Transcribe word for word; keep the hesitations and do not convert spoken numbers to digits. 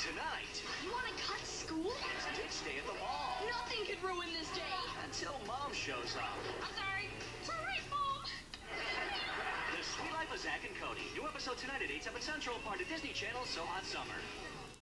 Tonight. You want to cut school? It's Kids Day at the mall. Nothing could ruin this day. Until Mom shows up. I'm sorry. It's all right, Mom. The Sweet Life of Zack and Cody. New episode tonight at eight, seven Central, part of Disney Channel's So Hot Summer.